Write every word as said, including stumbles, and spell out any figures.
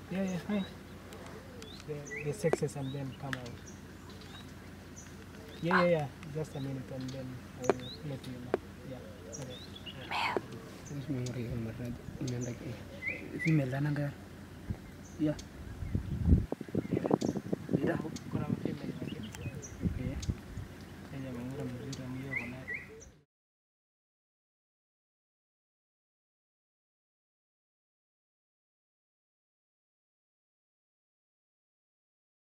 Yeah, yeah, fine. The, the sexes and then come out. Yeah, yeah, yeah. Just a minute and then I will let you know. Yeah. Okay. Terus mengeri merah ini lagi. Female dan anggar. Ya.